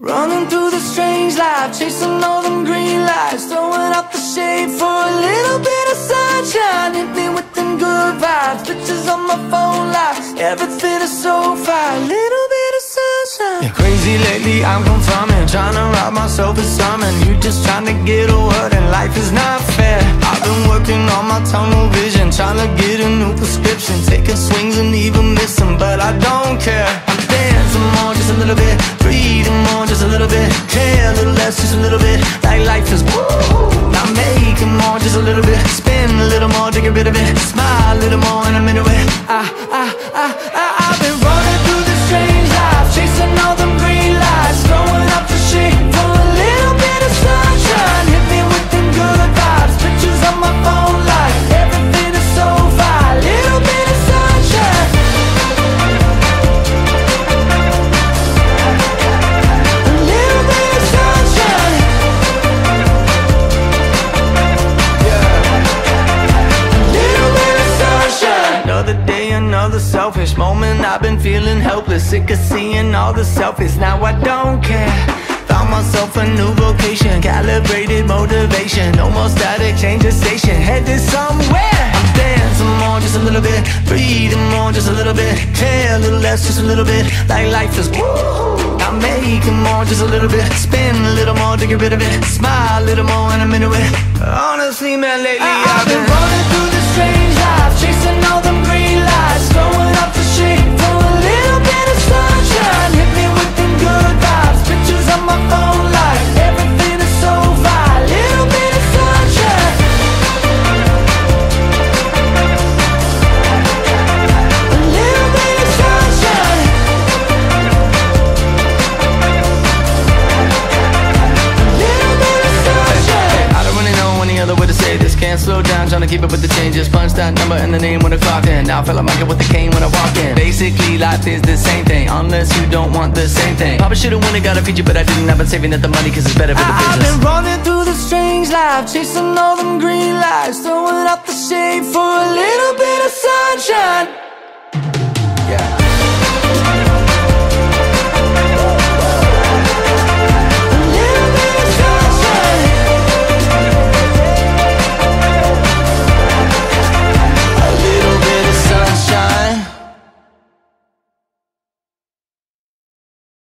Running through the strange life, chasing all them green lights, throwing out the shade for a little bit of sunshine. Hit me with them good vibes, pictures on my phone lights, everything is so fine, little bit of sunshine. Yeah, crazy lately, I'm confirming, trying to rob myself of something. You just trying to get a word and life is not fair. I've been working on my tunnel vision, trying to get a new prescription, taking swings and even missing, but I don't care. I'm dancing more, just a little bit, breathing more, just a little bit, care a little less, just a little bit, like life is woo. Now making more, just a little bit, spin a little more to get rid of it, smile a little more and I'm into it. I've been running through this strange life, chasing all them green lights, throwing up the shade for a little bit of sunshine. Hit me with them good vibes, pictures on my phone light, everything is so fine, little bit of sunshine. Another day, another selfish moment. I've been feeling helpless, sick of seeing all the selfies. Now I don't care. Found myself a new vocation, calibrated motivation. No more static, change the station, headed somewhere. I'm dancing more, just a little bit, breathing more, just a little bit, care a little less, just a little bit, like life is woo. I'm making more, just a little bit, spin a little more to get rid of it, smile a little more and I'm into it. Honestly, man, lately I've been running through this strange life, chasing all them green lights, throwing up the shade for a little bit of sunshine. Hit me with them good vibes, pictures on my phone light, everything is so fine, little bit of sunshine. A little bit of sunshine. A little bit of sunshine. I don't really know any other way to say this. Can't slow down, trying to keep up with the changes. Punch that number and the name when I clock in. Now I feel like Michael with the cane when I walk in. Basically, life is the same thing, unless you don't want the same thing. Probably should've won it, got a feature, but I didn't. I've been saving up the money cause it's better for the business. I've been running through the strange life, chasing all them green lights, throwing out